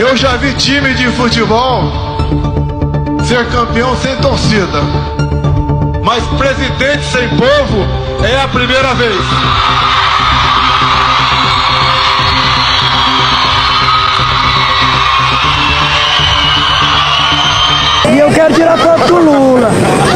Eu já vi time de futebol ser campeão sem torcida, mas presidente sem povo é a primeira vez. E eu quero tirar foto do Lula.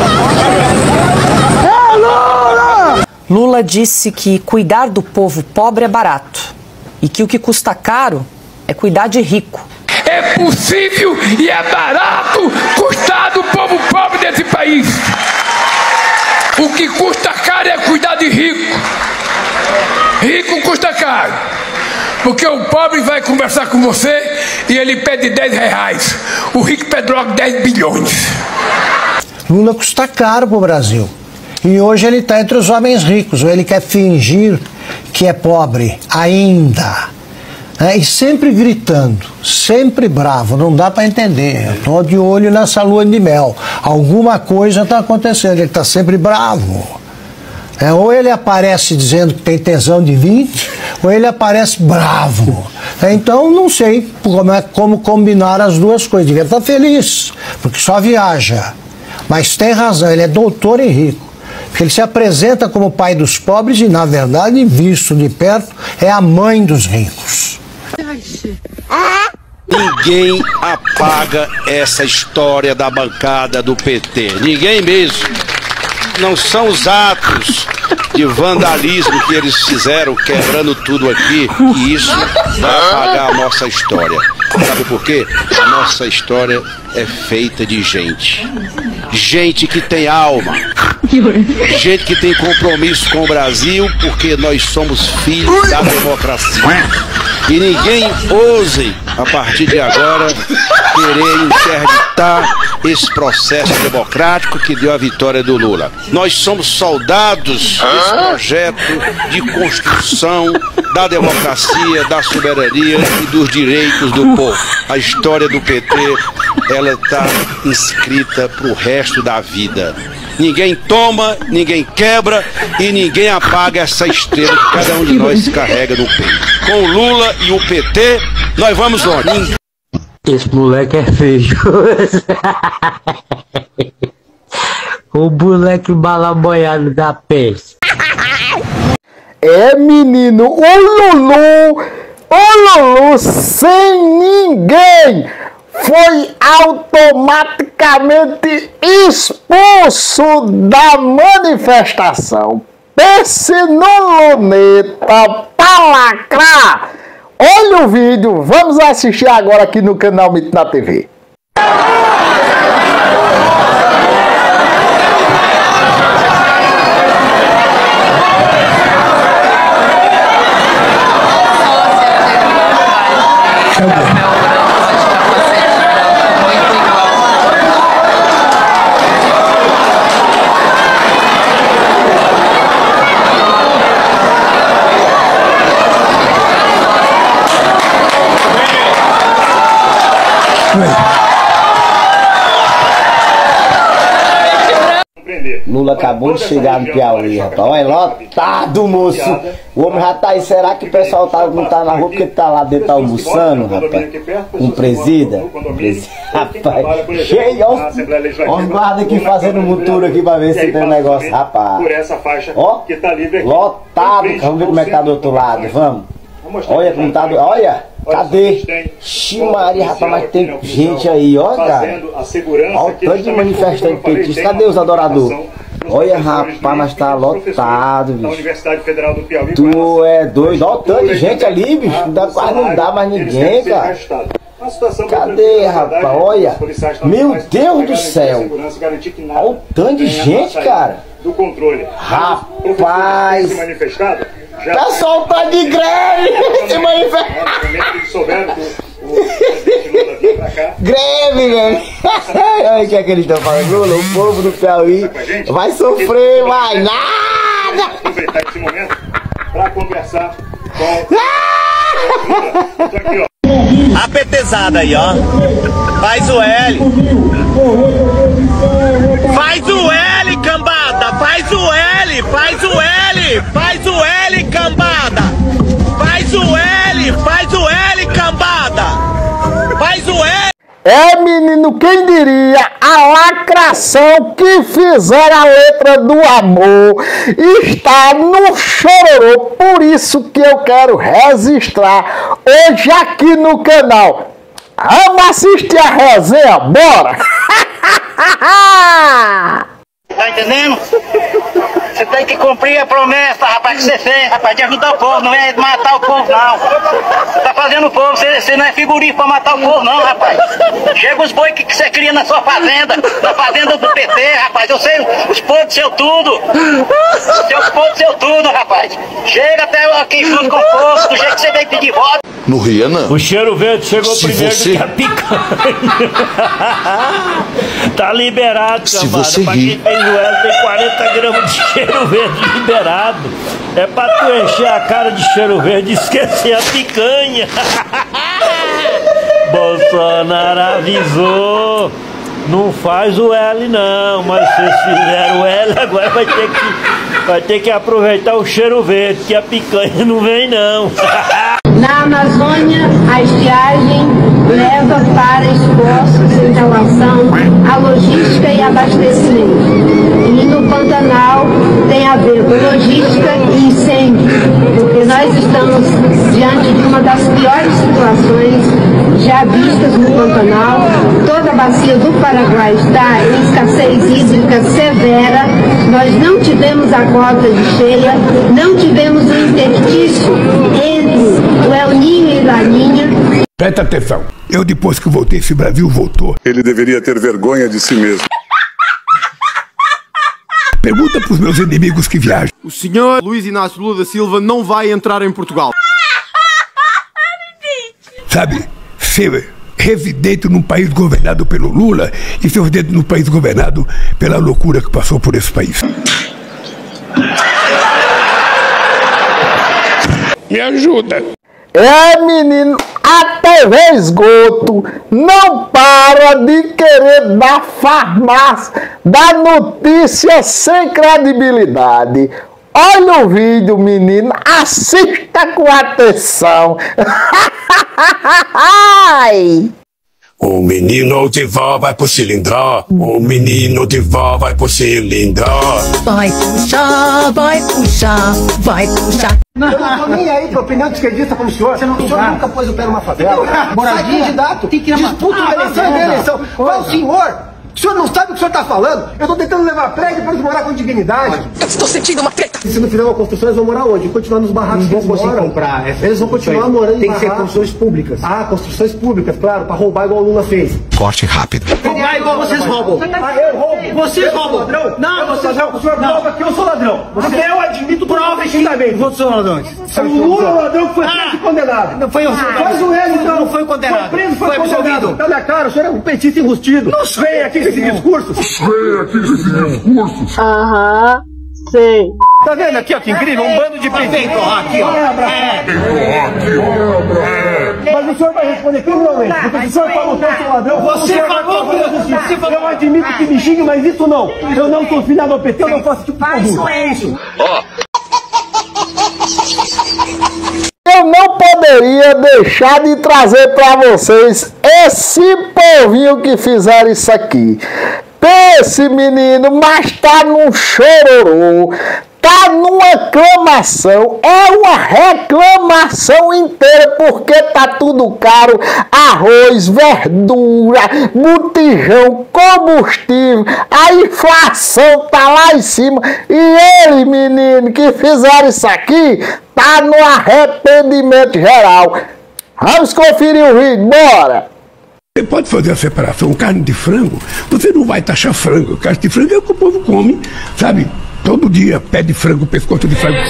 É Lula! Lula disse que cuidar do povo pobre é barato e que o que custa caro é cuidar de rico. É possível e é barato cuidar do povo pobre desse país. O que custa caro é cuidar de rico. Rico custa caro. Porque o pobre vai conversar com você e ele pede 10 reais. O rico pede logo 10 bilhões. Lula custa caro pro Brasil. E hoje ele está entre os homens ricos. Ou ele quer fingir que é pobre ainda. E sempre gritando, sempre bravo, não dá para entender. Eu estou de olho nessa lua de mel. Alguma coisa está acontecendo, ele está sempre bravo. Ou ele aparece dizendo que tem tesão de vir, ou ele aparece bravo. Então não sei como combinar as duas coisas. Devia estar feliz, porque só viaja. Mas tem razão, ele é doutor e rico. Porque ele se apresenta como pai dos pobres e, na verdade, visto de perto, é a mãe dos ricos. Ninguém apaga essa história da bancada do PT. Ninguém mesmo. Não são os atos de vandalismo que eles fizeram, quebrando tudo aqui, que isso vai apagar a nossa história. Sabe por quê? A nossa história é feita de gente. Gente que tem alma. Gente que tem compromisso com o Brasil, porque nós somos filhos da democracia. E ninguém ouse, a partir de agora, querer interditar esse processo democrático que deu a vitória do Lula. Nós somos soldados desse projeto de construção da democracia, da soberania e dos direitos do povo. A história do PT, ela está inscrita para o resto da vida. Ninguém toma, ninguém quebra e ninguém apaga essa estrela que cada um de nós carrega no peito. Com o Lula e o PT, nós vamos longe. Esse moleque é feio. O moleque balaboiado da peste. É, menino, o Lulu sem ninguém foi automaticamente expulso da manifestação. Pense no luneta pra lacrar. Olha o vídeo, vamos assistir agora aqui no canal Mito na TV. Lula acabou de chegar no Piauí, rapaz. Olha, lotado, moço. O homem já tá aí. Será que o pessoal não tá na rua porque ele tá lá dentro, tá almoçando, rapaz? Com presida. Rapaz, cheio. Olha os guardas aqui fazendo motor aqui pra ver se tem negócio, rapaz. Ó, lotado. Vamos ver como é que tá do outro lado, vamos. Olha como tá do... Olha, cadê? Ximaria, rapaz, mas tem gente aí, ó, cara. Olha o tanto de manifestante petista. Cadê os adoradores? Olha, rapaz, mas tá lotado, bicho. Tu é doido. Olha o tanto de gente ali, bicho. Quase não dá mais ninguém, cara. Cadê, rapaz? Olha. Meu Deus do céu. Olha o tanto de gente, cara. Rapaz. Pessoal tá de greve! Se manifesta! Greve, velho! Olha o que é que eles estão falando. Lula, o povo do Piauí vai sofrer mais nada! Aproveitar esse momento para conversar com aqui, ó. A petezada aí, ó. Faz o L. Faz o L, cambada! Faz o L! Faz o L! Faz o L, cambada! Faz o L! Faz o L, cambada! É, menino, quem diria a lacração que fizeram a letra do amor está no chororô, por isso que eu quero registrar hoje aqui no canal. Vamos assistir a resenha, bora! Tá entendendo? Você tem que cumprir a promessa, rapaz, que você fez, rapaz, de ajudar o povo, não é matar o povo, não. Você tá fazendo o povo, você não é figurinha pra matar o povo, não, rapaz. Chega os boi que você cria na sua fazenda, na fazenda do PT, rapaz, eu sei, os podres seu tudo. Seus podres seu tudo, rapaz. Chega até aqui junto com o povo, do jeito que você veio pedir voto. No ria, não. O cheiro verde chegou primeiro do que a picanha. Tá liberado, Se camada. você Pra rir. quem fez o L tem 40 gramas de cheiro verde liberado. É pra tu encher a cara de cheiro verde e esquecer a picanha. Bolsonaro avisou. Não faz o L não, mas vocês fizeram o L, agora vai ter que aproveitar o cheiro verde, que a picanha não vem não. Na Amazônia, a estiagem leva para esforços em relação à logística e abastecimento. E no Pantanal tem a ver com logística e incêndio, porque nós estamos diante de uma das piores situações já vistas no Pantanal. Toda a bacia do Paraguai está em escassez hídrica severa. Nós não tivemos a cota de cheia, não tivemos o interstício entre o El Niño e La Niña. Presta atenção, eu depois que voltei, esse Brasil voltou. Ele deveria ter vergonha de si mesmo. Pergunta pros meus inimigos que viajam. O senhor Luiz Inácio Lula da Silva não vai entrar em Portugal. Sabe, ser residente num país governado pelo Lula e ser residente num país governado pela loucura que passou por esse país. Me ajuda. É, menino, a TV Esgoto não para de querer dar farmácia, dar notícia sem credibilidade. Olha o vídeo, menino, assista com atenção. O menino de vó vai pro cilindró, o menino de vó vai pro cilindró. Vai puxar, vai puxar, vai puxar. Eu não tô nem aí pra opinião de esquerdista como o senhor. O senhor nunca pôs o pé numa favela. Sai candidato, disputa uma eleição. Qual o senhor? O senhor não sabe o que o senhor está falando? Eu estou tentando levar prédio para eles morar com dignidade. Eu estou sentindo uma treta. E se não fizer uma construção, eles vão morar onde? Continuar nos barracos que eles moram. Comprar. Eles vão continuar morando em barracos. Tem que ser construções públicas. Ah, construções públicas, claro, para roubar igual o Lula fez. Corte rápido. Roubar igual vocês roubam. Ah, eu roubo. Vocês roubam. Ladrão? Não, vocês roubam. O senhor prova que eu sou ladrão. Porque eu admito prova extintamente. Vocês são ladrões. O Lula é o ladrão que foi preso e condenado. Não foi o faz o L, então. Não foi condenado. Foi preso, foi absolvido. Tá na cara, o senhor é um petista enrustido. Não vem aqui com esse discurso. Aham, sei. Tá vendo aqui, ó, que incrível? Um bando de prefeito, aqui, ó. Mas o senhor vai responder criminalmente. Porque se o senhor falou que eu sou ladrão, você falou que eu admito que me xingue, mas isso não. Eu não sou filiado ao PT, eu não faço tipo de conduta. Eu não poderia deixar de trazer para vocês esse povinho que fizeram isso aqui. Pense, menino, mas tá num chororô, tá numa aclamação, é uma reclamação inteira, porque tá tudo caro, arroz, verdura, botijão, combustível, a inflação tá lá em cima, e eles, menino, que fizeram isso aqui, tá no arrependimento geral. Vamos conferir o vídeo, bora! Você pode fazer a separação, carne de frango, você não vai taxar frango. Carne de frango é o que o povo come, sabe? Todo dia, pé de frango, pescoço de frango.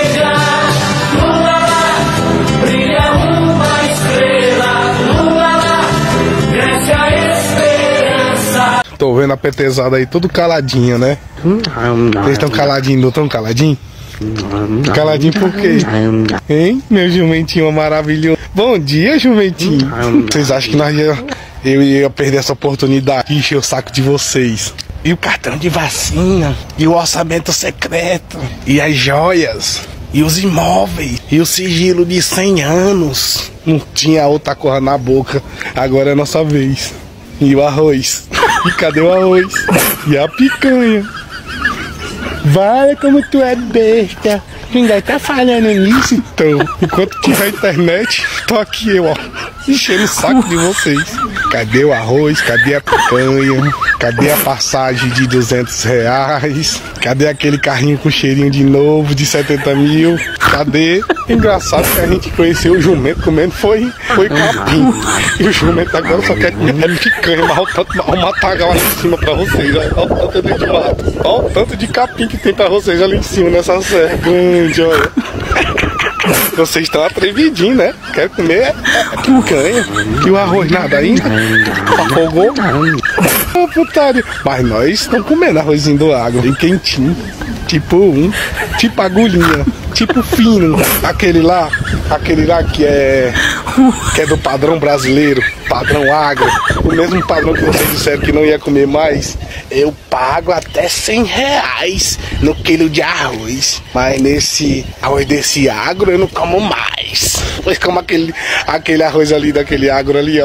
Tô vendo a PTzada aí, tudo caladinho, né? Vocês estão caladinhos, não estão caladinhos? Caladinho por quê? Hein? Meu jumentinho maravilhoso. Bom dia, jumentinho. Vocês acham que eu ia perder essa oportunidade de encher o saco de vocês? E o cartão de vacina, e o orçamento secreto, e as joias. E os imóveis, e o sigilo de 100 anos. Não tinha outra coisa na boca, agora é a nossa vez. E o arroz? E cadê o arroz? E a picanha? Vale como tu é besta. Ninguém tá falando nisso, então. Enquanto tiver internet, tô aqui eu, ó, enchendo o saco de vocês. Cadê o arroz? Cadê a picanha? Cadê a passagem de R$200? Cadê aquele carrinho com cheirinho de novo, de 70 mil? Cadê? Engraçado que a gente conheceu o jumento comendo foi capim. E o jumento agora só quer comer picanha, mas olha o matagal ali em cima pra vocês. Olha o tanto de mato. Olha o tanto de capim que tem pra vocês ali em cima nessa serra grande, olha. Vocês estão atrevidinhos, né? Quer comer picanha. E o arroz nada ainda? Afogou? Ah, putaria. Mas nós estamos comendo arrozinho do agro, bem quentinho. Tipo agulhinha, tipo fino. Aquele lá que é do padrão brasileiro, padrão agro. O mesmo padrão que vocês disseram que não ia comer mais. Eu pago até R$100 no quilo de arroz. Mas nesse arroz desse agro eu não como mais. Pois como aquele arroz ali daquele agro ali, ó.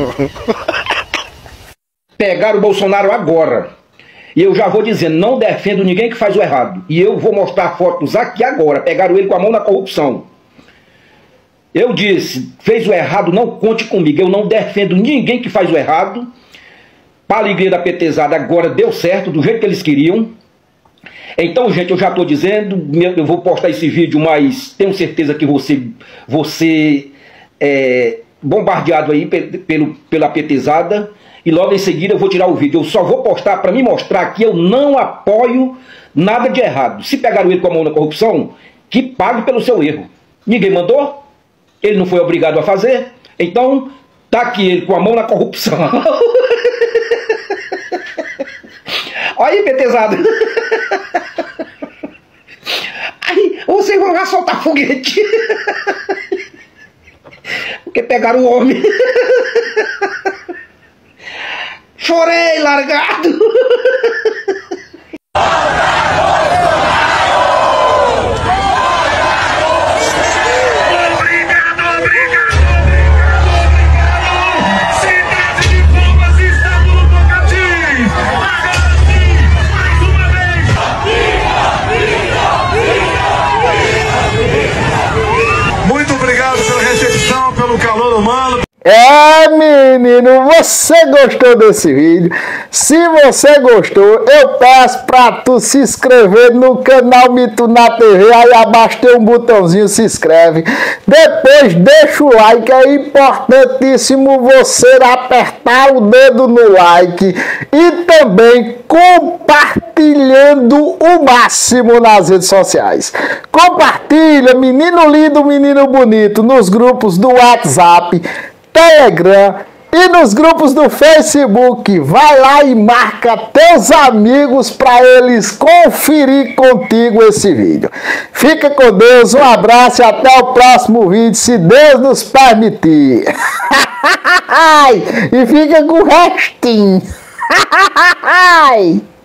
Pegaram o Bolsonaro agora. E eu já vou dizendo, não defendo ninguém que faz o errado. E eu vou mostrar fotos aqui agora. Pegaram ele com a mão na corrupção. Eu disse, fez o errado, não conte comigo. Eu não defendo ninguém que faz o errado. Para a alegria da petezada, agora deu certo, do jeito que eles queriam. Então, gente, eu já estou dizendo, eu vou postar esse vídeo, mas tenho certeza que você é bombardeado aí pela petezada. E logo em seguida eu vou tirar o vídeo. Eu só vou postar para me mostrar que eu não apoio nada de errado. Se pegaram ele com a mão na corrupção, que pague pelo seu erro. Ninguém mandou, ele não foi obrigado a fazer, então tá aqui ele com a mão na corrupção. Olha aí, petezada. Aí, vocês vão lá soltar foguete. Porque pegaram o homem. Chorei, largado. Muito obrigado pela recepção, pelo calor humano. É, menino, você gostou desse vídeo? Se você gostou, eu peço pra tu se inscrever no canal Mito na TV. Aí abaixo tem um botãozinho, se inscreve. Depois deixa o like, é importantíssimo você apertar o dedo no like. E também compartilhando o máximo nas redes sociais. Compartilha, menino lindo, menino bonito, nos grupos do WhatsApp, Telegram e nos grupos do Facebook. Vai lá e marca teus amigos para eles conferir contigo esse vídeo. Fica com Deus, um abraço e até o próximo vídeo, se Deus nos permitir. E fica com o restinho.